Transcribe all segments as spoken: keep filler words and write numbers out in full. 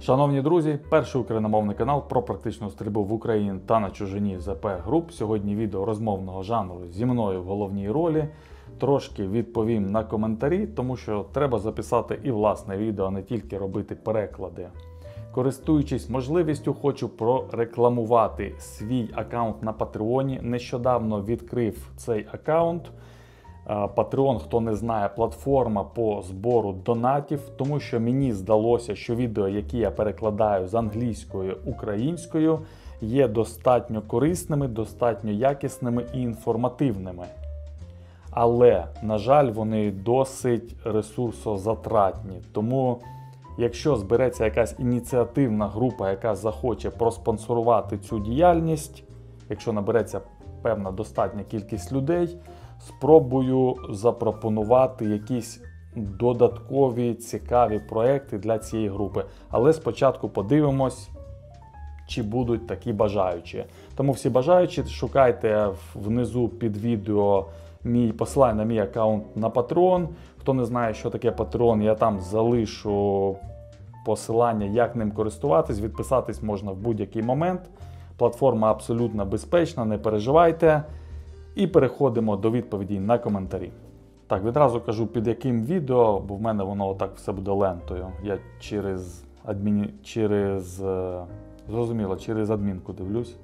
Шановні друзі, перший україномовний канал про практичну стрільбу в Україні та на чужині зет пе Груп. Сьогодні відео розмовного жанру зі мною в головній ролі. Трошки відповім на коментарі, тому що треба записати і власне відео, а не тільки робити переклади. Користуючись можливістю, хочу прорекламувати свій аккаунт на Патреоні. Нещодавно відкрив цей аккаунт. Patreon, хто не знає, платформа по збору донатів, тому що мені здалося, що відео, які я перекладаю з англійської українською, є достатньо корисними, достатньо якісними і інформативними. Але, на жаль, вони досить ресурсозатратні. Тому, якщо збереться якась ініціативна група, яка захоче проспонсорувати цю діяльність, якщо набереться певна достатня кількість людей, спробую запропонувати якісь додаткові цікаві проекти для цієї групи. Але спочатку подивимось, чи будуть такі бажаючі. Тому всі бажаючі, шукайте внизу під відео мій посилання на мій аккаунт на Patreon. Хто не знає, що таке Patreon, я там залишу посилання, як ним користуватись. Відписатись можна в будь-який момент. Платформа абсолютно безпечна, не переживайте. І переходимо до відповідей на коментарі. Так, відразу кажу, під яким відео, бо в мене воно отак все буде лентою. Я через адмін... через... зрозуміло, через адмінку дивлюсь.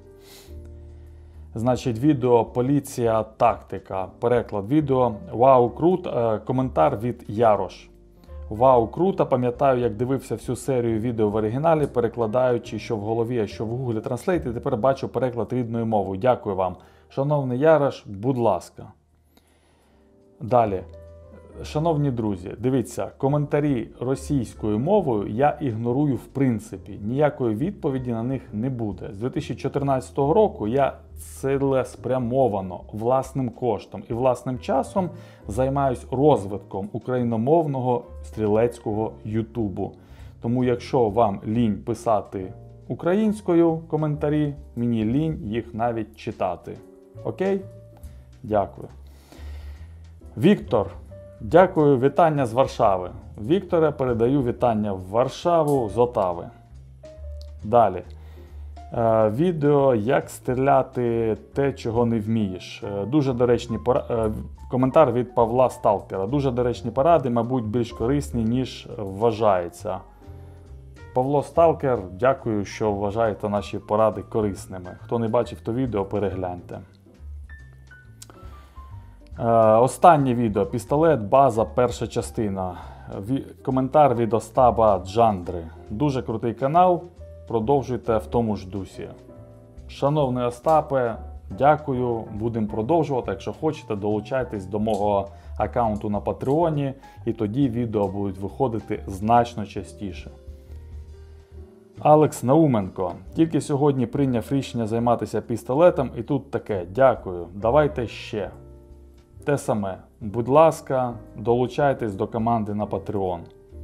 Значить, відео «Поліція. Тактика». Переклад відео. Вау, круто. Коментар від Ярош. Вау, круто. Пам'ятаю, як дивився всю серію відео в оригіналі, перекладаючи що в голові, а що в Google Translate, і тепер бачу переклад рідною мовою. Дякую вам. Шановний Ярош, будь ласка. Далі. Шановні друзі, дивіться, коментарі російською мовою я ігнорую в принципі. Ніякої відповіді на них не буде. З дві тисячі чотирнадцятого року я цілеспрямовано, власним коштом і власним часом займаюсь розвитком україномовного стрілецького ютубу. Тому якщо вам лінь писати українською коментарі, мені лінь їх навіть читати. Окей? Дякую. Віктор. Дякую, вітання з Варшави. Вікторе, передаю вітання в Варшаву з Отави. Далі. Е, відео «Як стріляти те, чого не вмієш». Е, дуже доречні пора... е, коментар від Павла Сталкера. Дуже доречні поради, мабуть, більш корисні, ніж вважається. Павло Сталкер, дякую, що вважаєте наші поради корисними. Хто не бачив то відео, перегляньте. Е, останнє відео. Пістолет, база, перша частина. Ві... Коментар від Остапа Джандри. Дуже крутий канал. Продовжуйте в тому ж дусі. Шановний Остапе, дякую. Будемо продовжувати. Якщо хочете, долучайтесь до мого аккаунту на Патреоні. І тоді відео будуть виходити значно частіше. Алекс Науменко. Тільки сьогодні прийняв рішення займатися пістолетом, і тут таке. Дякую. Давайте ще. Те саме. Будь ласка, долучайтесь до команди на Patreon.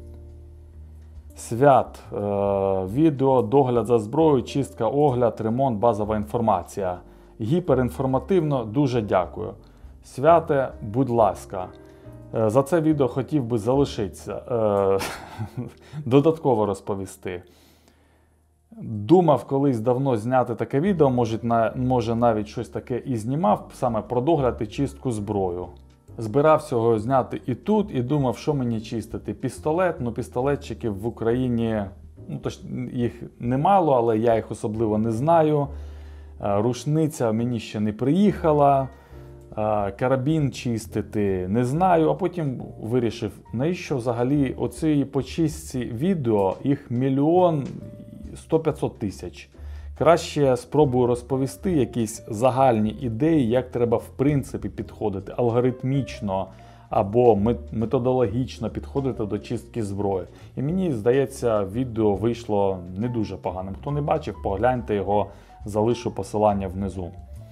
Свят. Е, відео, догляд за зброєю, чистка, огляд, ремонт, базова інформація. Гіперінформативно, дуже дякую. Святе, будь ласка. Е, за це відео хотів би залишитися. Е, додатково розповісти. Думав колись давно зняти таке відео, може, на, може навіть щось таке і знімав, саме про догляд і чистку зброю. Збирався його зняти і тут, і думав, що мені чистити. Пістолет, ну пістолетчиків в Україні, ну, тож, їх немало, але я їх особливо не знаю. Рушниця мені ще не приїхала, карабін чистити не знаю, а потім вирішив, навіщо взагалі оцій по чистці відео, їх мільйон сто-п'ятсот тисяч. Краще спробую розповісти якісь загальні ідеї, як треба в принципі підходити, алгоритмічно або методологічно підходити до чистки зброї. І мені здається, відео вийшло не дуже поганим. Хто не бачив, погляньте його, залишу посилання внизу.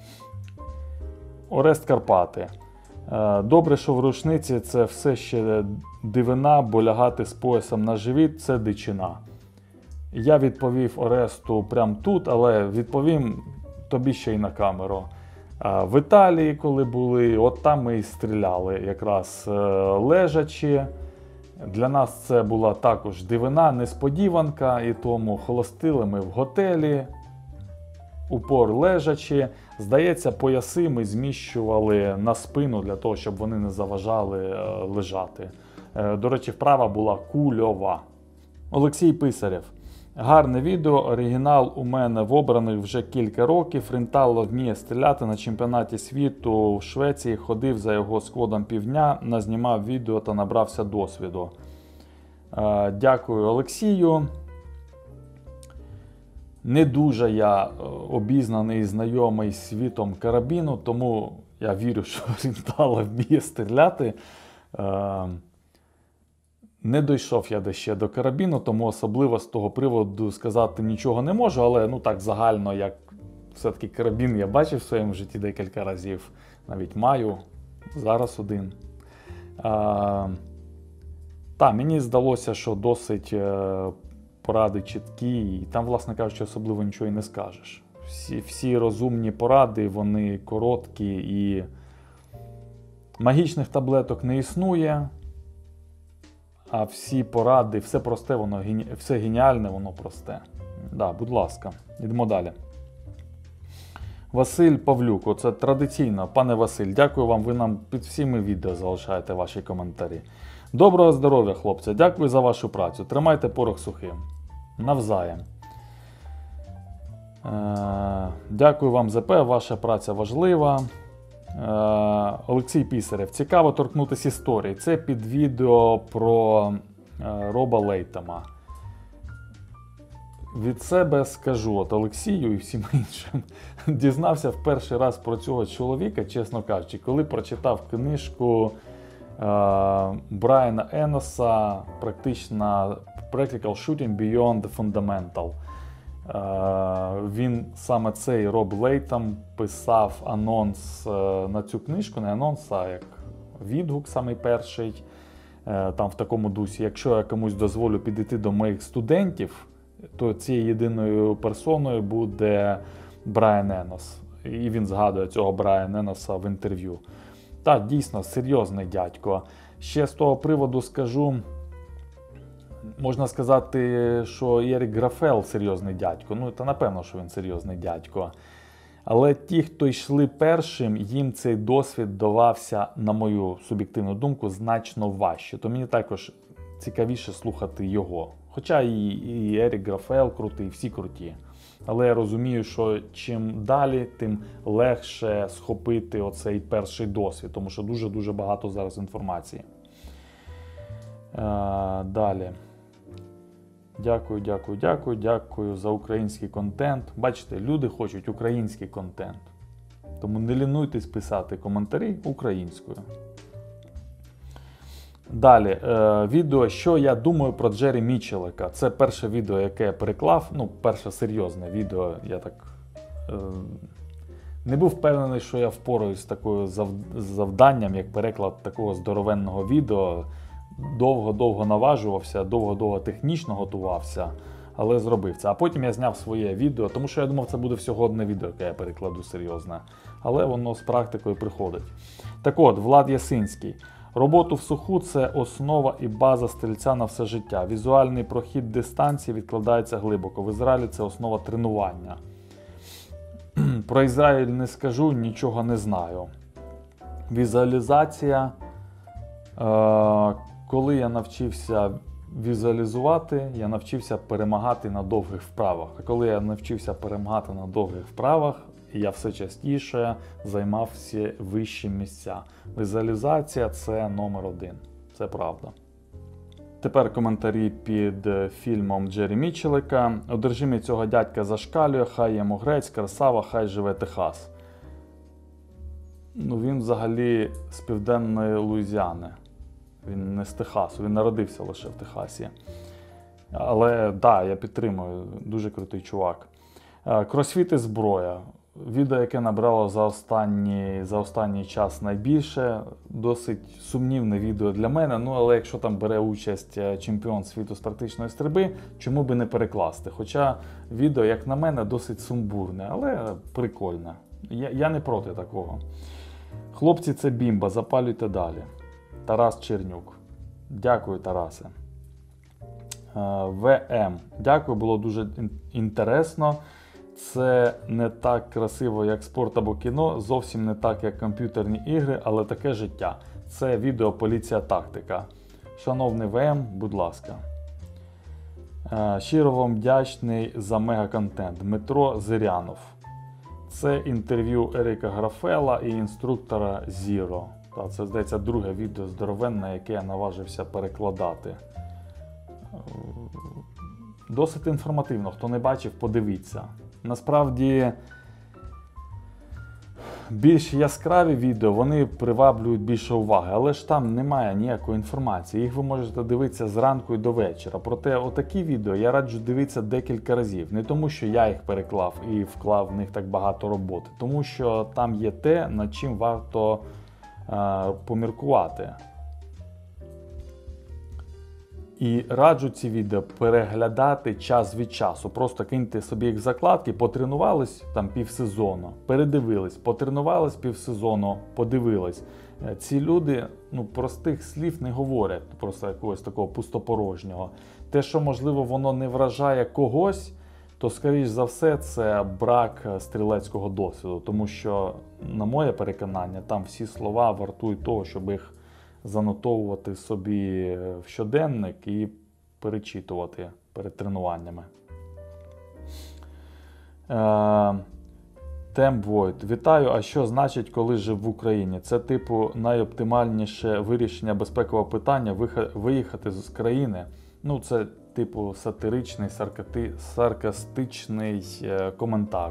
Орест Карпати. Добре, що в рушниці це все ще дивина, бо лягати з поясом на живіт – це дичина. Я відповів Оресту прямо тут, але відповім тобі ще й на камеру. В Італії, коли були, от там ми і стріляли якраз лежачи. Для нас це була також дивина, несподіванка, і тому холостили ми в готелі, упор лежачи. Здається, пояси ми зміщували на спину для того, щоб вони не заважали е, лежати. Е, до речі, вправа була кульова. Олексій Писарєв. Гарне відео, оригінал у мене в обраних вже кілька років. Рентало вміє стріляти на чемпіонаті світу в Швеції, ходив за його складом півдня, назнімав відео та набрався досвіду. Е, дякую Олексію. Не дуже я обізнаний і знайомий з світом карабіну, тому я вірю, що Рентало вміє стріляти. Е, Не дійшов я ще до карабіну, тому особливо з того приводу сказати нічого не можу, але ну так загально, як все-таки карабін я бачив в своєму житті декілька разів, навіть маю, зараз один. А, та, мені здалося, що досить е, поради чіткі, і там, власне кажучи, особливо нічого і не скажеш. Всі, всі розумні поради, вони короткі, і магічних таблеток не існує. А всі поради, все просте, воно все геніальне, воно просте. Да, будь ласка, йдемо далі. Василь Павлюк, оце традиційно. Пане Василь, дякую вам, ви нам під всіми відео залишаєте ваші коментарі. Доброго здоров'я, хлопці, дякую за вашу працю. Тримайте порох сухим. Навзаєм. Е, дякую вам, зе пе, ваша праця важлива. Олексій Писарєв. Цікаво торкнутися історії. Це під відео про Роба Лейтема. Від себе скажу, от Олексію і всім іншим, дізнався в перший раз про цього чоловіка, чесно кажучи, коли прочитав книжку е, Брайана Еноса практично Practical Shooting Beyond the Fundamental. Він, саме цей Роб Лейтем, писав анонс на цю книжку, не анонс, а як відгук самий перший, там в такому дусі. Якщо я комусь дозволю підійти до моїх студентів, то цією єдиною персоною буде Брайан Енос. І він згадує цього Брайана Еноса в інтерв'ю. Так, дійсно, серйозний дядько. Ще з того приводу скажу, можна сказати, що Ерік Графел серйозний дядько. Ну, та напевно, що він серйозний дядько. Але ті, хто йшли першим, їм цей досвід давався, на мою суб'єктивну думку, значно важче. То мені також цікавіше слухати його. Хоча і, і Ерік Графел крутий, всі круті. Але я розумію, що чим далі, тим легше схопити оцей перший досвід. Тому що дуже-дуже багато зараз інформації. А, далі. Дякую, дякую, дякую, дякую за український контент. Бачите, люди хочуть український контент. Тому не лінуйтесь писати коментарі українською. Далі, е, відео, що я думаю про Джері Мічелика. Це перше відео, яке я переклав. Ну, перше серйозне відео. Я так е, не був впевнений, що я впораюсь з такою зав, завданням, як переклад такого здоровенного відео. Довго-довго наважувався, довго-довго технічно готувався, але зробив це. А потім я зняв своє відео, тому що я думав, це буде всього одне відео, яке я перекладу серйозне. Але воно з практикою приходить. Так от, Влад Ясинський. Роботу в суху – це основа і база стрільця на все життя. Візуальний прохід дистанції відкладається глибоко. В Ізраїлі це основа тренування. Про Ізраїль не скажу, нічого не знаю. Візуалізація. Е Коли я навчився візуалізувати, я навчився перемагати на довгих вправах. А коли я навчився перемагати на довгих вправах, я все частіше займав всі вищі місця. Візуалізація – це номер один. Це правда. Тепер коментарі під фільмом Джері Мічелика. Одержимість цього дядька зашкалює, хай йому грець, красава, хай живе Техас. Ну, він взагалі з Південної Луїзіани. Він не з Техасу, він народився лише в Техасі. Але, так, да, я підтримую, дуже крутий чувак. Кросфіт і зброя. Відео, яке набрало за останній, за останній час найбільше. Досить сумнівне відео для мене, ну, але якщо там бере участь чемпіон світу з практичної стрільби, чому би не перекласти? Хоча відео, як на мене, досить сумбурне, але прикольне. Я, я не проти такого. Хлопці, це бімба, запалюйте далі. Тарас Чернюк. Дякую, Тарасе. ВМ. Дякую, було дуже інтересно. Це не так красиво, як спорт або кіно, зовсім не так, як комп'ютерні ігри, але таке життя. Це відео «Поліція тактика». Шановний ВМ, будь ласка. Щиро вам вдячний за мегаконтент. Дмитро Зирянов. Це інтерв'ю Еріка Графела і інструктора Zero. Та, це, здається, друге відео здоровенне, яке я наважився перекладати. Досить інформативно. Хто не бачив, подивіться. Насправді, більш яскраві відео, вони приваблюють більше уваги, але ж там немає ніякої інформації. Їх ви можете дивитися зранку і до вечора. Проте отакі відео я раджу дивитися декілька разів. Не тому, що я їх переклав і вклав в них так багато роботи, тому що там є те, над чим варто е, поміркувати. І раджу ці відео переглядати час від часу. Просто киньте собі їх в закладки, потренувались там півсезону, передивились, потренувались півсезону, подивились. Ці люди, ну, простих слів не говорять, просто якогось такого пустопорожнього. Те, що, можливо, воно не вражає когось, то, скоріш за все, це брак стрілецького досвіду. Тому що, на моє переконання, там всі слова вартують того, щоб їх занотовувати собі в щоденник і перечитувати перед тренуваннями. Темвойд. Вітаю, а що значить, коли жив в Україні? Це, типу, найоптимальніше вирішення безпекового питання виїхати з країни? Ну, це, типу, сатиричний, саркастичний коментар.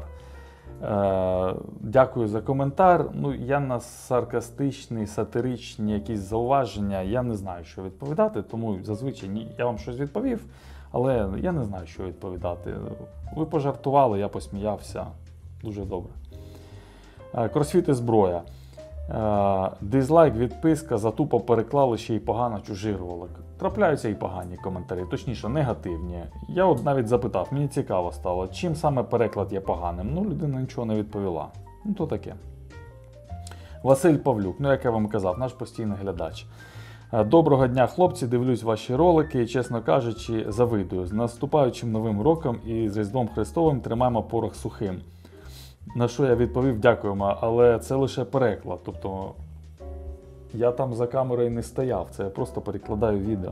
Дякую за коментар. Ну, я на саркастичні, сатиричні якісь зауваження, я не знаю, що відповідати, тому зазвичай я вам щось відповів, але я не знаю, що відповідати. Ви пожартували, я посміявся. Дуже добре. Кросфіт і зброя. Дизлайк, відписка, за тупо переклали ще й погано чужий ролик. Трапляються і погані коментарі, точніше негативні. Я от навіть запитав, мені цікаво стало, чим саме переклад є поганим. Ну, людина нічого не відповіла. Ну, то таке. Василь Павлюк, ну, як я вам казав, наш постійний глядач. Доброго дня, хлопці, дивлюсь ваші ролики і, чесно кажучи, завидую. З наступаючим Новим роком і з Різдвом Христовим тримаємо порох сухим. На що я відповів, дякуємо, але це лише переклад, тобто я там за камерою не стояв, це я просто перекладаю відео.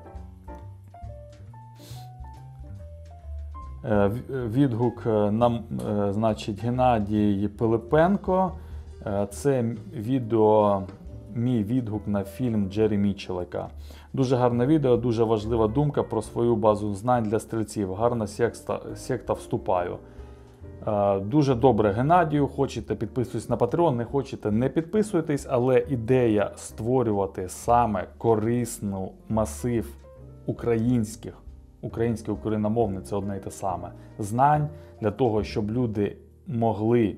Відгук нам, значить, Геннадій Пилипенко. Це відео, мій відгук на фільм Джері Мітчеллика. Дуже гарне відео, дуже важлива думка про свою базу знань для стрільців. Гарна секта, секта вступаю. Дуже добре, Геннадію, хочете підписуйтесь на Patreon, не хочете не підписуйтесь, але ідея створювати саме корисну масив українських, українських україномовних, це одне і те саме, знань для того, щоб люди могли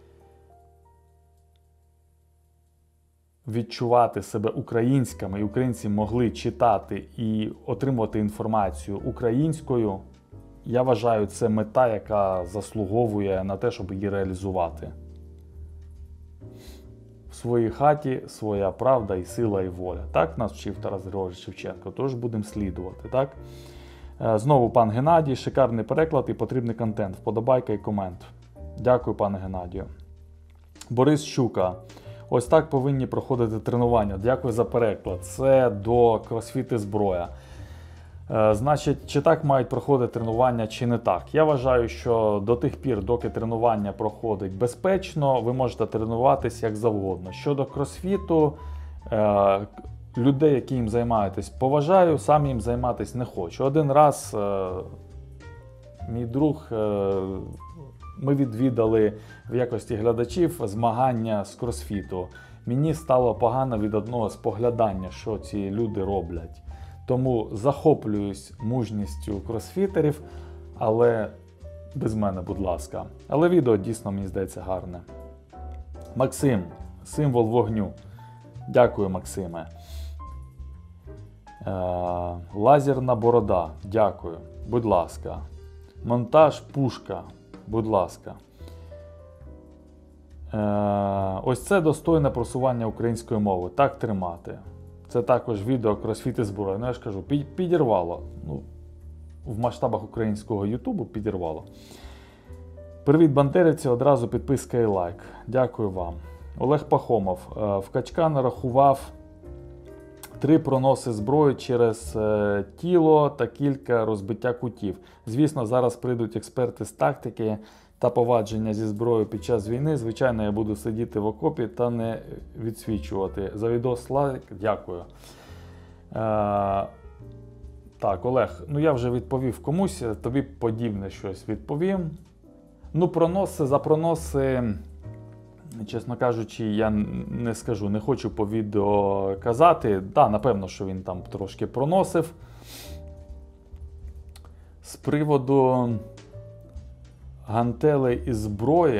відчувати себе українськими, і українці могли читати і отримувати інформацію українською. Я вважаю, це мета, яка заслуговує на те, щоб її реалізувати. В своїй хаті своя правда і сила, і воля. Так нас вчив Тарас Григорович Шевченко, тож будемо слідувати. Так? Знову пан Геннадій, шикарний переклад і потрібний контент. Вподобайка і комент. Дякую, пане Геннадію. Борис Щука. Ось так повинні проходити тренування. Дякую за переклад. Це до кросфіт і зброя. Значить, чи так мають проходити тренування, чи не так? Я вважаю, що до тих пір, доки тренування проходить безпечно, ви можете тренуватись як завгодно. Щодо кросфіту, людей, які їм займаєтесь, поважаю, сам їм займатися не хочу. Один раз мій друг, ми відвідали в якості глядачів змагання з кросфіту. Мені стало погано від одного споглядання, що ці люди роблять. Тому захоплююсь мужністю кросфітерів, але без мене, будь ласка. Але відео дійсно, мені здається, гарне. Максим, символ вогню. Дякую, Максиме. Е, лазерна борода. Дякую. Будь ласка. Монтаж пушка. Будь ласка. Е, ось це достойне просування української мови. Так тримати. Це також відео кросфіт і зброя. Ну я ж кажу, підірвало. Ну, в масштабах українського ютубу підірвало. Привіт, бандерівці, одразу підписка і лайк. Дякую вам. Олег Пахомов. В Качка нарахував три проноси зброї через тіло та кілька розбиття кутів. Звісно, зараз прийдуть експерти з тактики та повадження зі зброєю під час війни. Звичайно, я буду сидіти в окопі та не відсвічувати. За відос лайк. Дякую. Е, так, Олег, ну я вже відповів комусь, тобі подібне щось відповім. Ну, проноси, за проноси, чесно кажучи, я не скажу, не хочу по відео казати. Так, да, напевно, що він там трошки проносив. З приводу гантелей і зброї,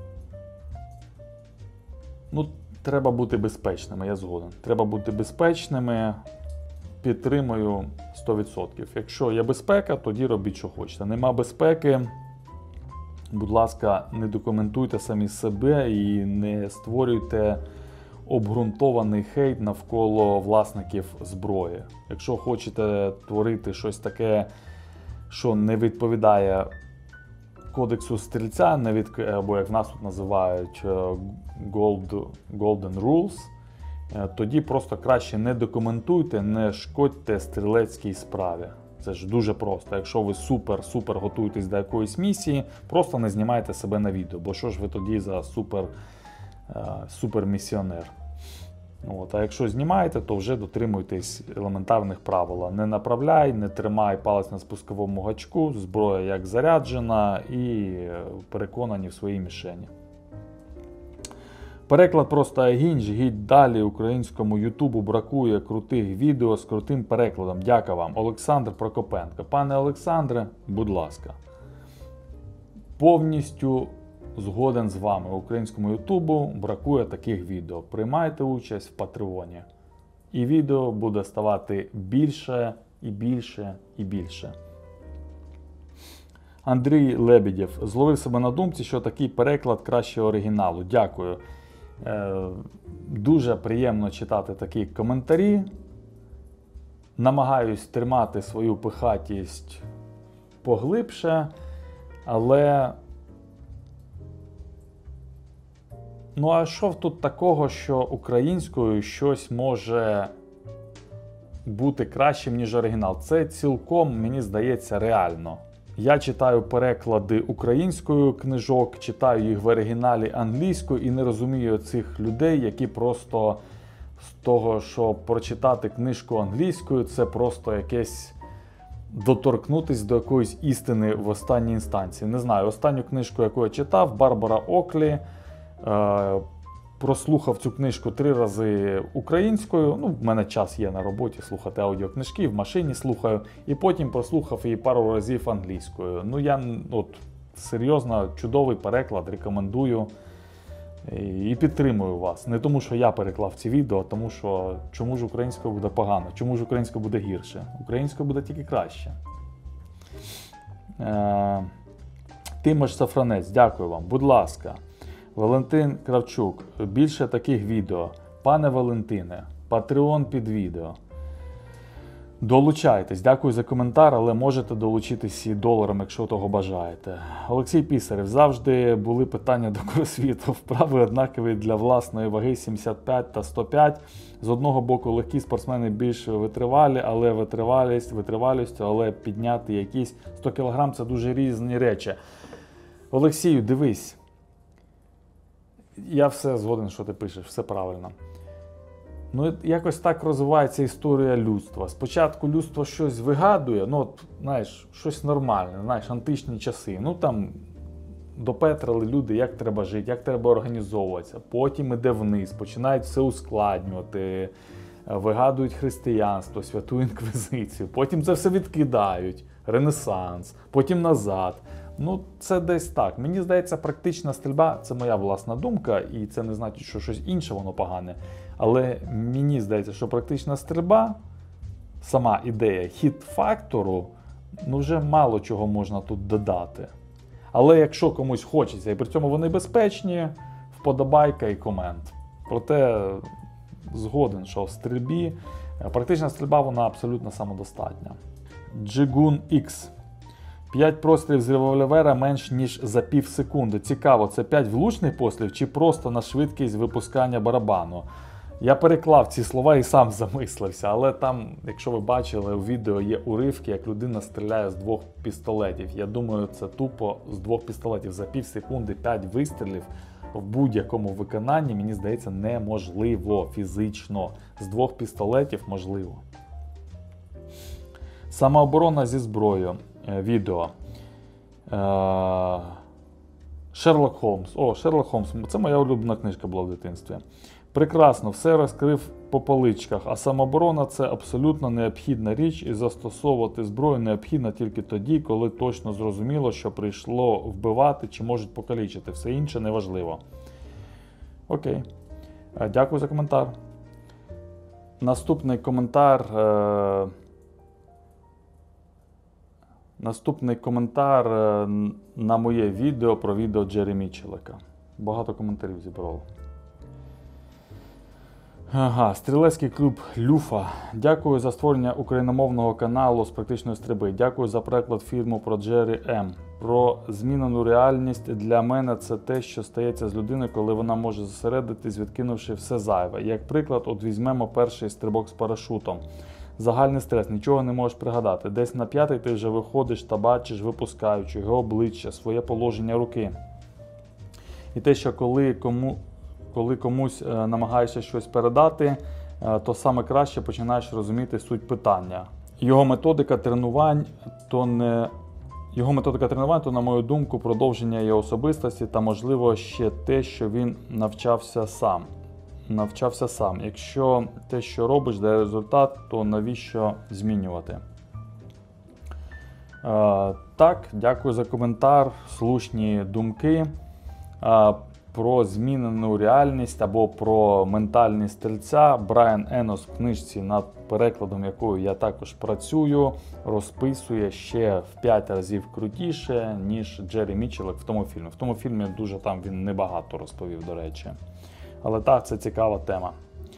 ну, треба бути безпечними, я згоден. Треба бути безпечними, підтримую сто відсотків. Якщо є безпека, тоді робіть, що хочете. Нема безпеки, будь ласка, не документуйте самі себе і не створюйте обґрунтований хейт навколо власників зброї. Якщо хочете творити щось таке, що не відповідає кодексу стрільця, не від, або як в нас тут називають Gold, Golden Rules, тоді просто краще не документуйте, не шкодьте стрілецькій справі. Це ж дуже просто. Якщо ви супер-супер готуєтесь до якоїсь місії, просто не знімайте себе на відео, бо що ж ви тоді за супер, супер місіонер. От, а якщо знімаєте, то вже дотримуйтесь елементарних правил. Не направляй, не тримай палець на спусковому гачку, зброя як заряджена і переконані в своїй мішені. Переклад просто агінь, жгіть далі, українському ютубу бракує крутих відео з крутим перекладом. Дякую вам. Олександр Прокопенко. Пане Олександре, будь ласка. Повністю згоден з вами. Українському ютубу бракує таких відео. Приймайте участь в Патреоні. І відео буде ставати більше і більше і більше. Андрій Лебедєв. Зловив себе на думці, що такий переклад краще оригіналу. Дякую. Е, дуже приємно читати такі коментарі. Намагаюсь тримати свою пихатість поглибше, але ну а що тут такого, що українською щось може бути кращим, ніж оригінал? Це цілком, мені здається, реально. Я читаю переклади українською книжок, читаю їх в оригіналі англійською і не розумію цих людей, які просто з того, що прочитати книжку англійською, це просто якесь доторкнутись до якоїсь істини в останній інстанції. Не знаю, останню книжку, яку я читав, Барбара Оклі, е прослухав цю книжку три рази українською, ну, в мене час є на роботі слухати аудіокнижки, в машині слухаю, і потім прослухав її пару разів англійською. Ну, я, от, серйозно, чудовий переклад, рекомендую і підтримую вас. Не тому, що я переклав ці відео, а тому, що чому ж українською буде погано, чому ж українською буде гірше. Українською буде тільки краще. Е Тимош Сафранець, дякую вам. Будь ласка. Валентин Кравчук. Більше таких відео. Пане Валентине, Patreon під відео. Долучайтесь. Дякую за коментар, але можете долучитись і доларом, якщо того бажаєте. Олексій Пісарєв. Завжди були питання до кросфіту. Вправи однакові для власної ваги сімдесят п'ять та сто п'ять. З одного боку, легкі спортсмени більш витривалі, але витривалість, витривалістю, але підняти якісь сто кілограм – це дуже різні речі. Олексію, дивись. Я все згоден, що ти пишеш, все правильно. Ну, якось так розвивається історія людства. Спочатку людство щось вигадує, ну, от, знаєш, щось нормальне, знаєш, античні часи. Ну, там, допетрили люди, як треба жити, як треба організовуватися. Потім іде вниз, починають все ускладнювати, вигадують християнство, святу інквізицію. Потім це все відкидають, Ренесанс, потім назад. Ну, це десь так. Мені здається, практична стрільба – це моя власна думка, і це не значить, що щось інше воно погане. Але мені здається, що практична стрільба, сама ідея хіт-фактору, ну вже мало чого можна тут додати. Але якщо комусь хочеться, і при цьому вони безпечні, вподобайка і комент. Проте згоден, що в стрільбі практична стрільба вона абсолютно самодостатня. Джигун Ікс. п'ять пострілів з револьвера менш ніж за пів секунди. Цікаво, це п'ять влучних пострілів чи просто на швидкість випускання барабану? Я переклав ці слова і сам замислився, але там, якщо ви бачили, у відео є уривки, як людина стріляє з двох пістолетів. Я думаю, це тупо з двох пістолетів за пів секунди п'ять вистрілів в будь-якому виконанні, мені здається, неможливо фізично. З двох пістолетів можливо. Самооборона зі зброєю. Відео. Шерлок Холмс. О, Шерлок Холмс. Це моя улюблена книжка була в дитинстві. Прекрасно, все розкрив по поличках, а самооборона – це абсолютно необхідна річ, і застосовувати зброю необхідно тільки тоді, коли точно зрозуміло, що прийшло вбивати чи можуть покалічити. Все інше неважливо. Окей. Дякую за коментар. Наступний коментар... Е... Наступний коментар на моє відео про відео Джері Мітчелла. Багато коментарів зібрав. Ага, стрілецький клуб Люфа. Дякую за створення україномовного каналу з практичної стрільби. Дякую за переклад фільму про Джері М. Про змінену реальність для мене це те, що стається з людиною, коли вона може зосередитись, відкинувши все зайве. Як приклад, от візьмемо перший стрибок з парашутом. Загальний стрес, нічого не можеш пригадати. Десь на п'ятий ти вже виходиш та бачиш, випускаючи його обличчя, своє положення руки. І те, що коли, кому, коли комусь е, намагаєшся щось передати, е, то саме краще починаєш розуміти суть питання. Його методика тренувань, то не... Його методика тренувань, то, на мою думку, продовження його особистості та, можливо, ще те, що він навчався сам. Навчався сам. Якщо те, що робиш, дає результат, то навіщо змінювати? Е, так, дякую за коментар, слушні думки е, про змінену реальність або про ментальність стрільця. Брайан Енос в книжці, над перекладом якою я також працюю, розписує ще в п'ять разів крутіше, ніж Джері Мітчелл в тому фільмі. В тому фільмі дуже там він небагато розповів, до речі. Але так, це цікава тема.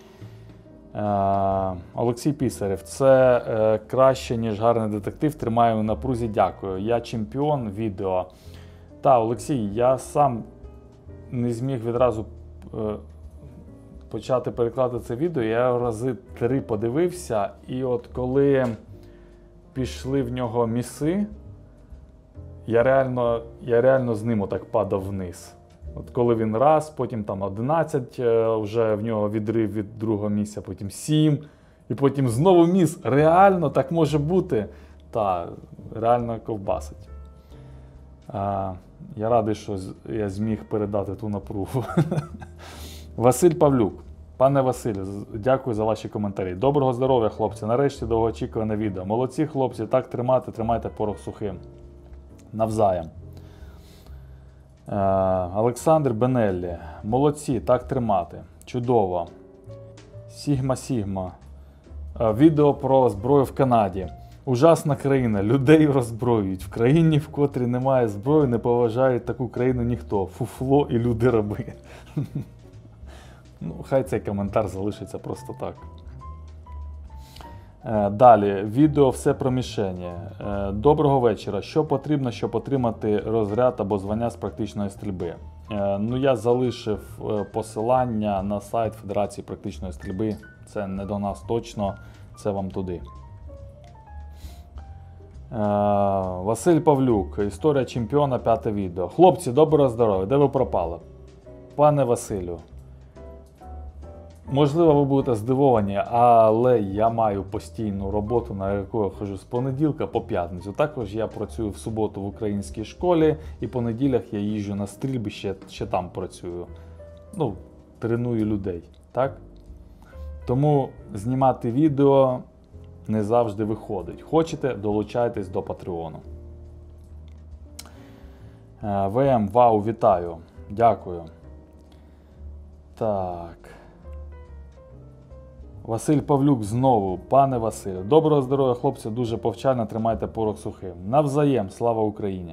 Е, Олексій Пісарєв. Це е, краще, ніж гарний детектив. Тримаю в напрузі. Дякую. Я чемпіон відео. Та, Олексій, я сам не зміг відразу е, почати перекладати це відео. Я рази три подивився. І от коли пішли в нього міси, я реально, я реально з ним отак падав вниз. От коли він раз, потім там одинадцять, вже в нього відрив від другого місця, потім сім, і потім знову міс. Реально так може бути? Та, реально ковбасить. А, я радий, що я зміг передати ту напругу. Василь Павлюк. Пане Василю, дякую за ваші коментарі. Доброго здоров'я, хлопці. Нарешті довгоочікуване відео. Молодці, хлопці, так тримати, тримайте порох сухим. Навзаєм. Олександр Бенеллі. Молодці, так тримати. Чудово. Сігма Сігма. Відео про зброю в Канаді. Ужасна країна. Людей роззброюють. В країні, в котрій немає зброї, не поважають таку країну ніхто. Фуфло і люди-раби. Ну, хай цей коментар залишиться просто так. Далі, відео «Все про мішені». Доброго вечора. Що потрібно, щоб отримати розряд або звання з практичної стрільби? Ну, я залишив посилання на сайт Федерації практичної стрільби. Це не до нас точно, це вам туди. Василь Павлюк. Історія чемпіона, п'яте відео. Хлопці, доброго здоров'я. Де ви пропали? Пане Василю. Можливо, ви будете здивовані, але я маю постійну роботу, на яку я ходжу з понеділка по п'ятницю. Також я працюю в суботу в українській школі, і по неділях я їжджу на стрільбище, ще там працюю. Ну, треную людей, так? Тому знімати відео не завжди виходить. Хочете, долучайтесь до Патреону. ВМ, вау, вітаю. Дякую. Так. Василь Павлюк знову. Пане Василю, доброго здоров'я, хлопці, дуже повчально, тримайте порох сухим. Навзаєм, слава Україні.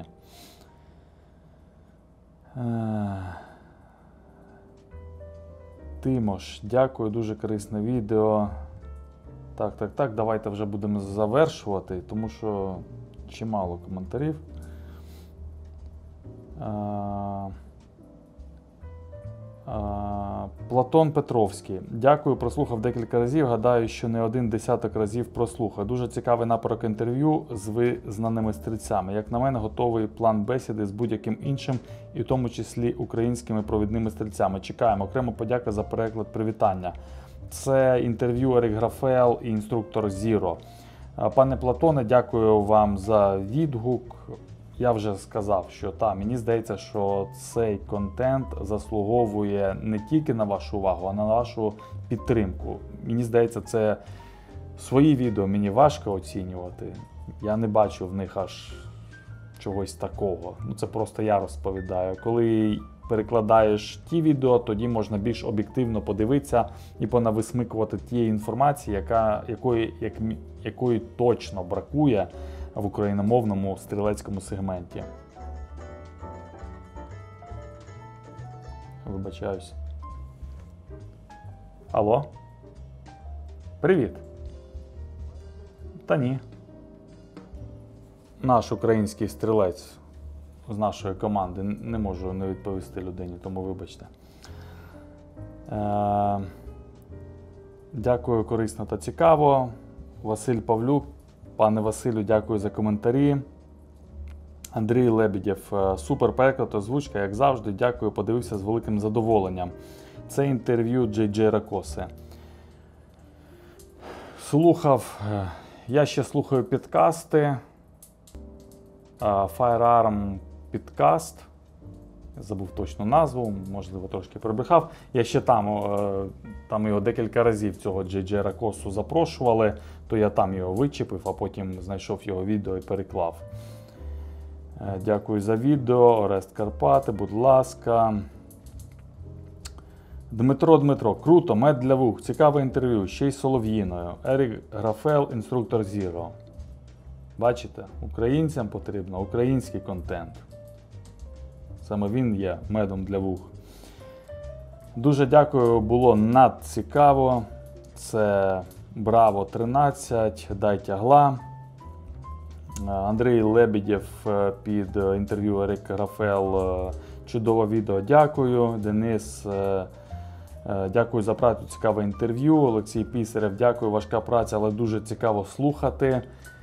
Тимош, дякую, дуже корисне відео. Так, так, так, давайте вже будемо завершувати, тому що чимало коментарів. А, а, Платон Петровський. Дякую, прослухав декілька разів. Гадаю, що не один десяток разів прослухав. Дуже цікавий напрямок інтерв'ю з визнаними стрільцями. Як на мене, готовий план бесіди з будь-яким іншим, і в тому числі українськими провідними стрільцями. Чекаємо. Окремо подяка за переклад привітання. Це інтерв'ю Ерік Графел і інструктор Зіро. Пане Платоне, дякую вам за відгук. Я вже сказав, що та, мені здається, що цей контент заслуговує не тільки на вашу увагу, а на вашу підтримку. Мені здається, це свої відео мені важко оцінювати. Я не бачу в них аж чогось такого. Ну, це просто я розповідаю. Коли перекладаєш ті відео, тоді можна більш об'єктивно подивитися і понависмикувати тієї інформації, яка, якої, як, якої точно бракує в україномовному стрілецькому сегменті. Вибачаюсь. Алло? Привіт. Та ні. Наш український стрілець з нашої команди, не можу не відповісти людині, тому вибачте. Е, Дякую, корисно та цікаво. Василь Павлюк. Пане Василю, дякую за коментарі. Андрій Лебедєв. Супер переклад, озвучка, як завжди. Дякую, подивився з великим задоволенням. Це інтерв'ю Джей Джей Ракоси. Слухав, я ще слухаю підкасти. Firearm підкаст. Забув точну назву, можливо, трошки перебрехав. Я ще там, там його декілька разів цього Джей Джей Ракосу запрошували, то я там його вичепив, а потім знайшов його відео і переклав. Дякую за відео. Орест Карпати, будь ласка. Дмитро Дмитро, круто, мед для вух, цікаве інтерв'ю, ще й з Солов'їною. Ерік Графел, інструктор Зіро. Бачите, українцям потрібно український контент. Саме він є медом для вух. Дуже дякую, було надцікаво. Це Браво тринадцять, дай тягла. Андрій Лебедєв під інтерв'ю Ерік Графел. Чудове відео, дякую. Денис, дякую за працю, цікаве інтерв'ю. Олексій Пісарєв, дякую, важка праця, але дуже цікаво слухати.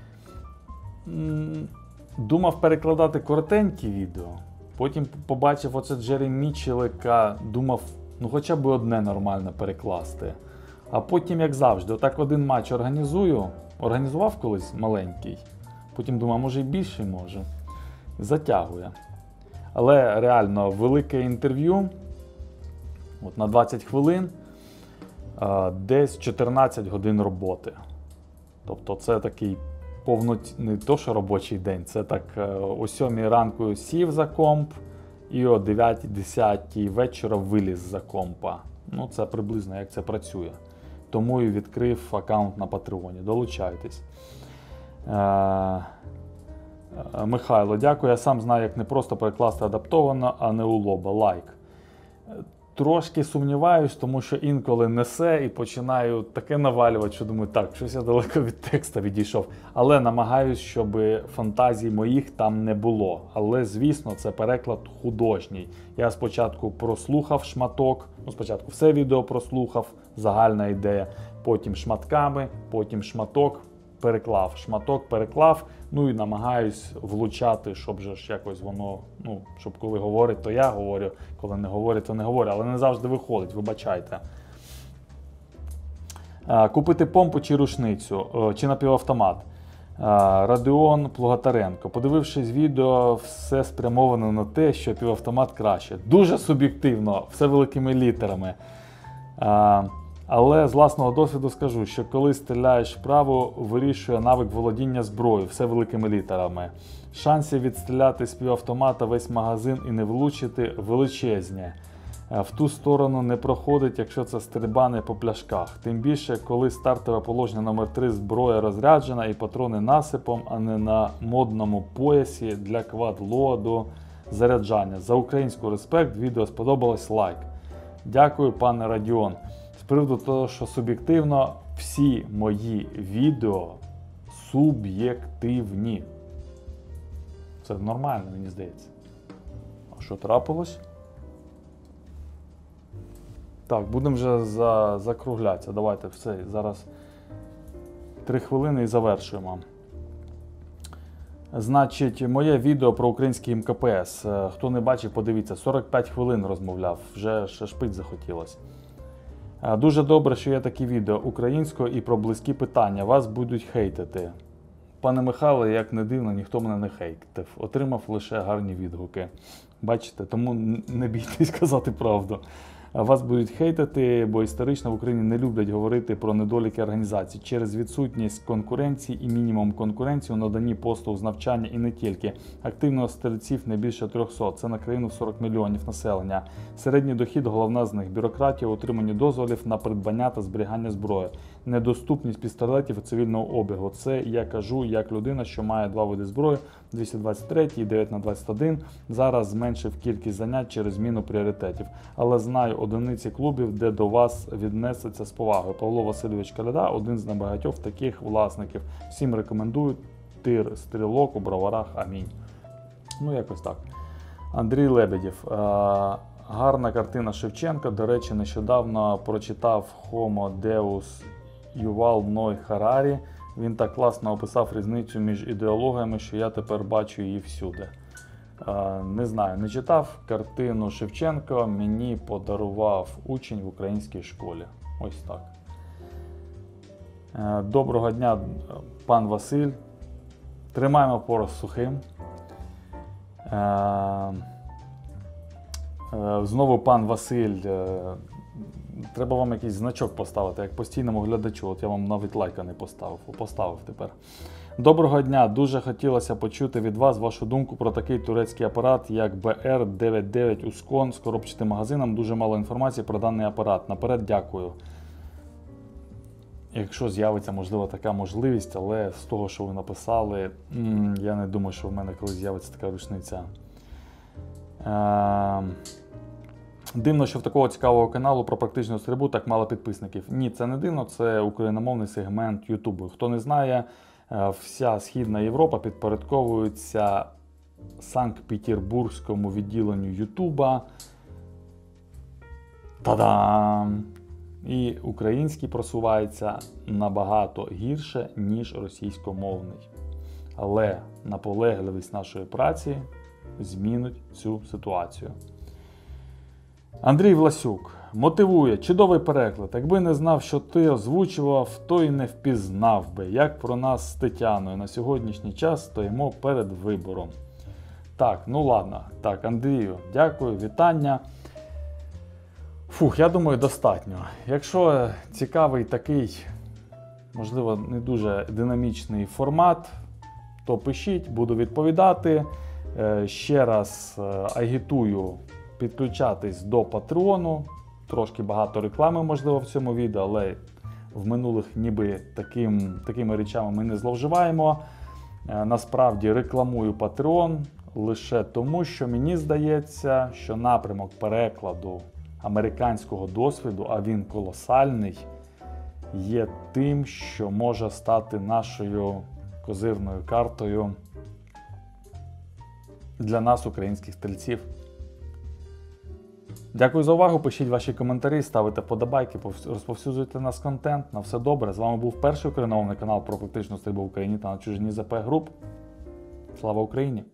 Думав перекладати коротенькі відео. Потім побачив оце Джері Мічелика, думав, ну хоча б одне нормально перекласти. А потім, як завжди, отак один матч організую, організував колись маленький, потім думав, може і більший може. Затягує. Але реально велике інтерв'ю, от на двадцять хвилин, десь чотирнадцять годин роботи. Тобто це такий повноті... не то, що робочий день, це так о сьомій ранку сів за комп і о дев'ятій-десятій вечора виліз за компа. Ну, це приблизно як це працює. Тому і відкрив аккаунт на Патреоні. Долучайтесь. Е... Михайло, дякую. Я сам знаю, як не просто перекласти адаптовано, а не у лоба. Лайк. Трошки сумніваюсь, тому що інколи несе і починаю таке навалювати, що думаю, так, щось я далеко від текста відійшов. Але намагаюсь, щоб фантазій моїх там не було. Але, звісно, це переклад художній. Я спочатку прослухав шматок, ну, спочатку все відео прослухав, загальна ідея, потім шматками, потім шматок переклав, шматок переклав, ну і намагаюсь влучати, щоб же ж якось воно, ну, щоб коли говорить, то я говорю, коли не говорить, то не говорю, але не завжди виходить, вибачайте. Купити помпу чи рушницю, чи напівавтомат. Радіон Плугатаренко. Подивившись відео, все спрямовано на те, що півавтомат краще. Дуже суб'єктивно, все великими літерами. Але з власного досвіду скажу, що коли стріляєш вправо, вирішує навик володіння зброєю, все великими літерами. Шансів відстріляти з півавтомата весь магазин і не влучити величезні. В ту сторону не проходить, якщо це стрільба не по пляшках. Тим більше, коли стартове положення номер три зброя розряджена і патрони насипом, а не на модному поясі для квадлоаду заряджання. За українську респект, відео сподобалось, лайк. Дякую, пане Радіон. З приводу того, що суб'єктивно, всі мої відео суб'єктивні. Це нормально, мені здається. А що трапилось? Так, будемо вже за, закруглятися. Давайте все, зараз три хвилини і завершуємо. Значить, моє відео про український ем ка пе ес. Хто не бачив, подивіться, сорок п'ять хвилин розмовляв, вже шашпить захотілося. Дуже добре, що є такі відео українською і про близькі питання. Вас будуть хейтити. Пане Михайло, як не дивно, ніхто мене не хейтив. Отримав лише гарні відгуки. Бачите, тому не бійтесь казати правду. Вас будуть хейтити, бо історично в Україні не люблять говорити про недоліки організацій. Через відсутність конкуренції і мінімум конкуренції у наданні послуг з навчання і не тільки. Активно стрільців не більше трьохсот. Це на країну в сорок мільйонів населення. Середній дохід, головна з них – бюрократія, отримання дозволів на придбання та зберігання зброї. Недоступність пістолетів і цивільного обігу. Це я кажу як людина, що має два види зброї – двісті двадцять три і дев'ять на двадцять один. Зараз зменшив кількість занять через зміну пріоритетів. Але знаю одиниці клубів, де до вас віднесеться з повагою. Павло Васильович Коляда – один з небагатьох таких власників. Всім рекомендую. Тир, стрілок у Броварах. Амінь. Ну, якось так. Андрій Лебедєв. Гарна картина Шевченка. До речі, нещодавно прочитав Homo Deus Ювал Ной Харарі. Він так класно описав різницю між ідеологіями, що я тепер бачу її всюди. Не знаю, не читав картину Шевченка, мені подарував учень в українській школі. Ось так. Доброго дня, пан Василь. Тримаємо порох сухим. Знову пан Василь. Треба вам якийсь значок поставити, як постійному глядачу. От я вам навіть лайка не поставив, поставив тепер. Доброго дня! Дуже хотілося почути від вас вашу думку про такий турецький апарат, як Бе Ер дев'яносто дев'ять Ускон з коробчатим магазином. Дуже мало інформації про даний апарат. Наперед дякую. Якщо з'явиться, можливо, така можливість, але з того, що ви написали, я не думаю, що в мене колись з'явиться така рушниця. Дивно, що в такого цікавого каналу про практичну стрільбу так мало підписників. Ні, це не дивно, це україномовний сегмент Ютубу. Хто не знає, вся Східна Європа підпорядковується Санкт-Петербурзькому відділенню Ютуба. Та-дам! І український просувається набагато гірше, ніж російськомовний. Але наполегливість нашої праці змінить цю ситуацію. Андрій Власюк мотивує. Чудовий переклад. Якби не знав, що ти озвучував, то й не впізнав би. Як про нас з Тетяною. На сьогоднішній час стоїмо перед вибором. Так, ну ладно. Так, Андрію, дякую, вітання. Фух, я думаю, достатньо. Якщо цікавий такий, можливо, не дуже динамічний формат, то пишіть, буду відповідати. Ще раз агітую підключатись до Патреону. Трошки багато реклами, можливо, в цьому відео, але в минулих ніби таким, такими речами ми не зловживаємо. Насправді рекламую Patreon лише тому, що мені здається, що напрямок перекладу американського досвіду, а він колосальний, є тим, що може стати нашою козирною картою для нас, українських стрільців. Дякую за увагу, пишіть ваші коментарі, ставте вподобайки, розповсюджуйте наш контент. На все добре. З вами був перший україномовний канал про практичну стрільбу в Україні та на чужині зе пе Груп. Слава Україні!